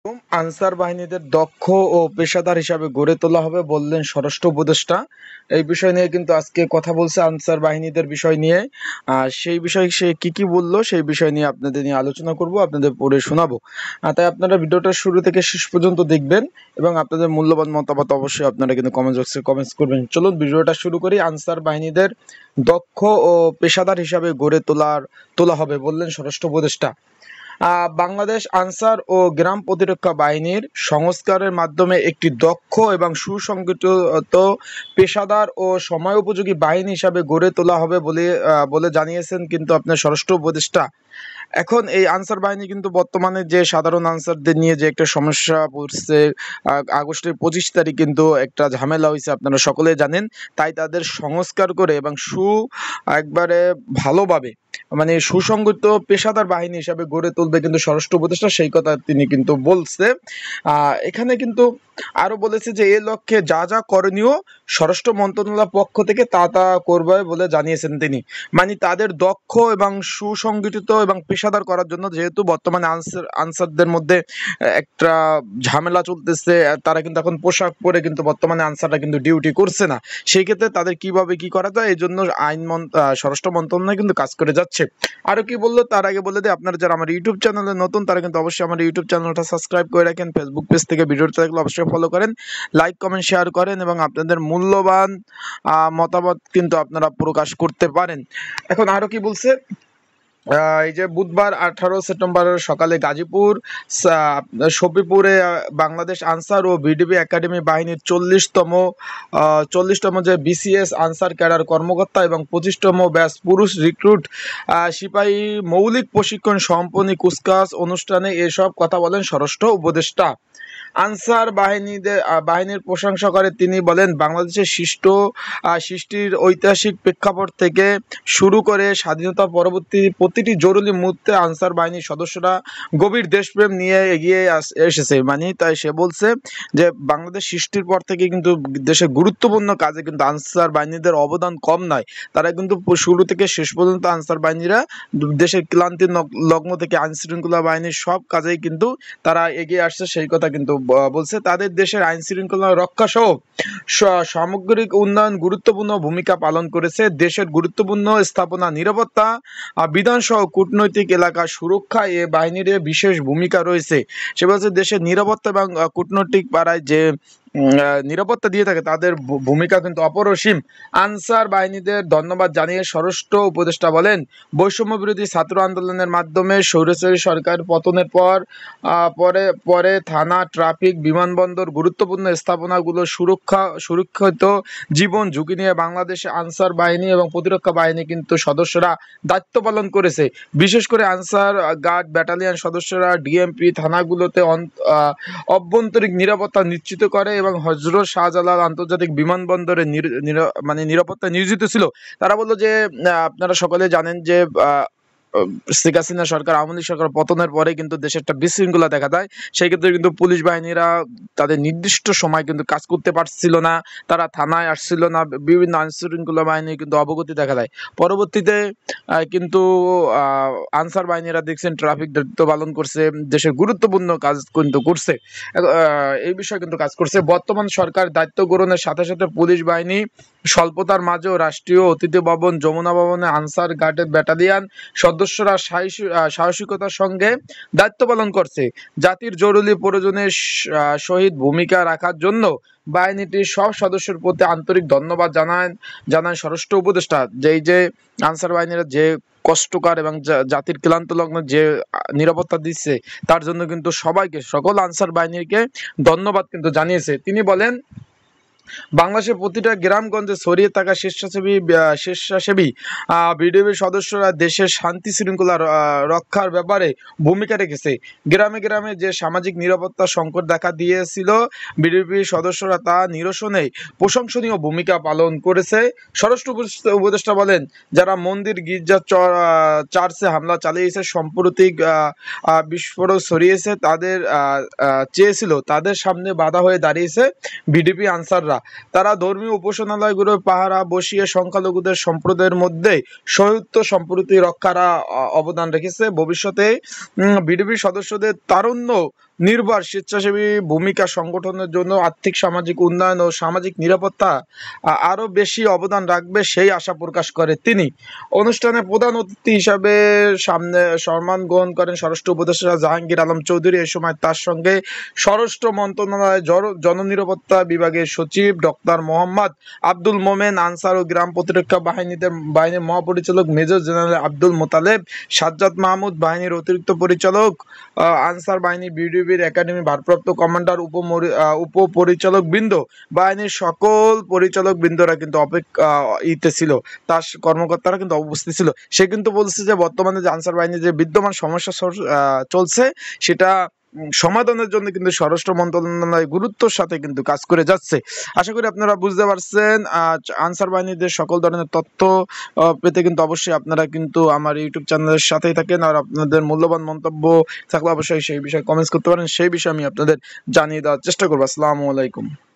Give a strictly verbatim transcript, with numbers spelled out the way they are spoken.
Answer বাহিনীদের দক্ষ ও পেশাদার হিসাবে গড়ে তোলা হবে বললেন স্বরাষ্ট্র উপদেষ্টা। এই বিষয় নিয়ে কিন্তু আজকে কথা বলছে আনসার বাহিনীদের বিষয় নিয়ে। আর সেই বিষয়ে সে কি কি বললো সেই বিষয় নিয়ে আপনাদের নিয়ে আলোচনা করব, আপনাদের পড়ে শোনাবো। তাই আপনারা ভিডিওটা শুরু থেকে শেষ পর্যন্ত দেখবেন এবং আপনাদের মূল্যবান মতামত অবশ্যই আপনারা কিন্তু কমেন্ট বক্সে কমেন্টস করবেন। চলুন ভিডিওটা শুরু করি। আনসার বাহিনীদের দক্ষ ও পেশাদার হিসাবে গড়ে তোলার তোলা হবে বললেন স্বরাষ্ট্র উপদেষ্টা। বাংলাদেশ আনসার ও গ্রাম প্রতিরক্ষা বাহিনীর সংস্কারের মাধ্যমে একটি দক্ষ এবং সুসংগঠিত পেশাদার ও সময়োপযোগী বাহিনী হিসাবে গড়ে তোলা হবে বলে বলে জানিয়েছেন কিন্তু আপনার স্বরাষ্ট্র উপদেষ্টা। এখন এই আনসার বাহিনী কিন্তু বর্তমানে যে সাধারণ আনসারদের নিয়ে যে একটা সমস্যা পড়ছে, আগস্টের পঁচিশ তারিখ কিন্তু একটা ঝামেলা হয়েছে আপনারা সকলে জানেন। তাই তাদের সংস্কার করে এবং সু একবারে ভালোভাবে মানে সুসংগঠিত পেশাদার বাহিনী হিসাবে গড়ে তুলবে কিন্তু স্বরাষ্ট্র উপদেষ্টা, সেই কথা তিনি কিন্তু বলছে। আহ এখানে কিন্তু আরো বলেছে যে এ লক্ষ্যে যা যা করণীয় স্বরাষ্ট্র মন্ত্রণালয়ের পক্ষ থেকে তা তা করবে বলে জানিয়েছেন তিনি। মানে তাদের দক্ষ এবং সুসংগঠিত এবং পেশাদার করার জন্য, যেহেতু বর্তমানে আনসার আনসারদের মধ্যে একটা ঝামেলা চলতেছে, তারা কিন্তু এখন পোশাক পরে কিন্তু বর্তমানে আনসাররা কিন্তু ডিউটি করছে না, সেই ক্ষেত্রে তাদের কিভাবে কি করা যায় এই জন্য আইন স্বরাষ্ট্র মন্ত্রণালয় কিন্তু কাজ করে যাচ্ছে। আরো কি বললো তার আগে বলে দিই, আপনারা যারা আমার ইউটিউব চ্যানেলে নতুন তারা কিন্তু অবশ্যই আমার ইউটিউব চ্যানেলটা সাবস্ক্রাইব করে রাখেন, ফেসবুক পেজ থেকে ভিডিওটা দেখলে অবশ্যই ফলো করেন, লাইক কমেন্ট শেয়ার করেন এবং আপনাদের মূল্যবান মতামত কিন্তু আপনারা প্রকাশ করতে পারেন। এখন আরো কি বলছে, এই যে বুধবার আঠারো সেপ্টেম্বর সকালে গাজীপুর শফিপুরে বাংলাদেশ আনসার ও বিডিবি একাডেমি বাহিনীর চল্লিশতম চল্লিশতম যে বিসিএস আনসার ক্যাডার কর্মকর্তা এবং পঁচিশতম ব্যাচ পুরুষ রিক্রুট সিপাহী মৌলিক প্রশিক্ষণ সমাপনী কুচকাওয়াজ অনুষ্ঠানে এসব কথা বলেন স্বরাষ্ট্র উপদেষ্টা। আনসার বাহিনীদের বাহিনীর প্রশংসা করে তিনি বলেন, বাংলাদেশের সৃষ্ট সৃষ্টির ঐতিহাসিক প্রেক্ষাপট থেকে শুরু করে স্বাধীনতা পরবর্তী প্রতিটি জরুরি মুহূর্তে আনসার বাহিনীর সদস্যরা গভীর দেশপ্রেম নিয়ে এগিয়ে এসেছে। মানে তাই সে বলছে যে বাংলাদেশ সৃষ্টির পর থেকে কিন্তু দেশের গুরুত্বপূর্ণ কাজে কিন্তু আনসার বাহিনীদের অবদান কম নয়। তারা কিন্তু শুরু থেকে শেষ পর্যন্ত আনসার বাহিনীরা দেশের ক্লান্তির লগ্ন থেকে আইন শৃঙ্খলা বাহিনীর সব কাজেই কিন্তু তারা এগিয়ে আসছে, সেই কথা কিন্তু বলছে। তাদের দেশের আইন শৃঙ্খলা রক্ষা সহ সামগ্রিক উন্নয়ন গুরুত্বপূর্ণ ভূমিকা পালন করেছে। দেশের গুরুত্বপূর্ণ স্থাপনা নিরাপত্তা, বিধান সহ কূটনৈতিক এলাকা সুরক্ষা এ বাহিনীর বিশেষ ভূমিকা রয়েছে। সে বলছে দেশের নিরাপত্তা এবং কূটনৈতিক পাড়ায় যে নিরাপত্তা দিয়ে থাকে তাদের ভূমিকা কিন্তু অপরিসীম। আনসার বাহিনীদের ধন্যবাদ জানিয়ে স্বরাষ্ট্র উপদেষ্টা বলেন, বৈষম্য বিরোধী ছাত্র আন্দোলনের মাধ্যমে স্বৈরাচারী সরকার পতনের পর পরে পরে থানা, ট্রাফিক, বিমানবন্দর গুরুত্বপূর্ণ স্থাপনাগুলো সুরক্ষা সুরক্ষিত জীবন ঝুঁকি নিয়ে বাংলাদেশে আনসার বাহিনী এবং প্রতিরক্ষা বাহিনী কিন্তু সদস্যরা দায়িত্ব পালন করেছে। বিশেষ করে আনসার গার্ড ব্যাটালিয়ন সদস্যরা ডিএমপি থানাগুলোতে অভ্যন্তরীণ নিরাপত্তা নিশ্চিত করে এবং হযরত শাহজালাল আন্তর্জাতিক বিমানবন্দরে মানে নিরাপত্তা নিয়োজিত ছিল। তারা বললো যে আপনারা সকলে জানেন যে শেখ হাসিনা সরকার আওয়ামী লীগ সরকার পতনের পরে কিন্তু দেশে একটা বিশৃঙ্খলা দেখা দেয়। সেই ক্ষেত্রে কিন্তু পুলিশ বাহিনীরা তাদের নির্দিষ্ট সময় কিন্তু কাজ করতে পারছিল না, তারা থানায় আসছিল না, বিভিন্ন আইন শৃঙ্খলা বাহিনী কিন্তু অবগতি দেখা দেয়। পরবর্তীতে কিন্তু আনসার বাহিনীরা দেখছেন ট্রাফিক দায়িত্ব পালন করছে, দেশের গুরুত্বপূর্ণ কাজ কিন্তু করছে, এই বিষয়ে কিন্তু কাজ করছে। বর্তমান সরকার দায়িত্ব গ্রহণের সাথে সাথে পুলিশ বাহিনী স্বল্পতার মাঝেও রাষ্ট্রীয় অতিথি ভবন, যমুনা ভবনে আনসার গার্ডের ব্যাটালিয়ন সদস্যরা সাহসিকতার সঙ্গে দায়িত্ব পালন করছে। জাতির জরুরি প্রয়োজনের সহিত ভূমিকা রাখার জন্য বাহিনীটির সব সদস্যের প্রতি আন্তরিক ধন্যবাদ জানান জানান স্বরাষ্ট্র উপদেষ্টা। যেই যে আনসার বাহিনীরা যে কষ্টকর এবং জাতির ক্লান্ত লগ্ন যে নিরাপত্তা দিচ্ছে তার জন্য কিন্তু সবাইকে সকল আনসার বাহিনীকে ধন্যবাদ কিন্তু জানিয়েছে। তিনি বলেন, বাংলাদেশের প্রতিটা গ্রামগঞ্জে ছড়িয়ে থাকা স্বেচ্ছাসেবী স্বেচ্ছাসেবী বিডিবি সদস্যরা দেশের শান্তি শৃঙ্খলা রক্ষার ব্যাপারে ভূমিকা রেখেছে। গ্রামে গ্রামে যে সামাজিক নিরাপত্তা সংকট দেখা দিয়েছিল, বিডিবি সদস্যরা তা নিরসনে প্রশংসনীয় ভূমিকা পালন করেছে। স্বরাষ্ট্র উপদেষ্টা বলেন, যারা মন্দির, গির্জা, চার্চে হামলা চালিয়েছে, সাম্প্রতিক বিস্ফোরক ছড়িয়েছে, তাদের চেয়েছিল তাদের সামনে বাধা হয়ে দাঁড়িয়েছে বিডিবি আনসাররা। তারা ধর্মীয় উপাসনালয়গুলো পাহারা বসিয়ে সংখ্যালঘুদের সম্প্রদায়ের মধ্যে সৌহার্দ্য সম্প্রীতি রক্ষার অবদান রেখেছে। ভবিষ্যতে বিডিবি সদস্যদের তারুণ্য নির্ভর স্বেচ্ছাসেবী ভূমিকা সংগঠনের জন্য আর্থিক সামাজিক উন্নয়ন ও সামাজিক নিরাপত্তা আ- আরো বেশি অবদান রাখবে সেই আশা প্রকাশ করে তিনি। অনুষ্ঠানে প্রধান অতিথি হিসাবে সামনে সম্মান গ্রহণ করেন স্বরাষ্ট্র উপদেষ্টা জাহাঙ্গীর আলম চৌধুরী। এই সময় তার সঙ্গে স্বরাষ্ট্র মন্ত্রণালয়ের জন- জননিরাপত্তা বিভাগের সচিব ডক্টর মোহাম্মদ আব্দুল মোমেন আনসার ও গ্রাম প্রতিরক্ষা বাহিনীতে বাহিনীর মহাপরিচালক মেজর জেনারেল আব্দুল মোতালেব, সাজ্জাদ মাহমুদ বাহিনীর অতিরিক্ত পরিচালক, আহ, আনসার বাহিনী বিডিবির একাডেমি ভারপ্রাপ্ত কমান্ডার, উপ উপপরিচালক বৃন্দ, বাহিনীর সকল পরিচালক বৃন্দরা কিন্তু অপেক্ষা ইতে ছিল, তার কর্মকর্তারা কিন্তু উপস্থিত ছিল। সে কিন্তু বলছে যে বর্তমানে যে আনসার বাহিনীর যে বিদ্যমান সমস্যা সর- আহ, চলছে সেটা উম, সমাধানের জন্য কিন্তু স্বরাষ্ট্র মন্ত্রণালয় গুরুত্বের সাথে কিন্তু কাজ করে যাচ্ছে। আশা করি আপনারা বুঝতে পারছেন। আহ, আনসার বাহিনীদের সকল ধরনের তথ্য আহ, পেতে কিন্তু অবশ্যই আপনারা কিন্তু আমার ইউটিউব চ্যানেলের সাথেই থাকেন। আর আপনাদের মূল্যবান মন্তব্য থাকলে অবশ্যই সেই বিষয়ে কমেন্টস করতে পারেন, সেই বিষয়ে আমি আপনাদের জানিয়ে দেওয়ার চেষ্টা করবো। আসসালামু আলাইকুম।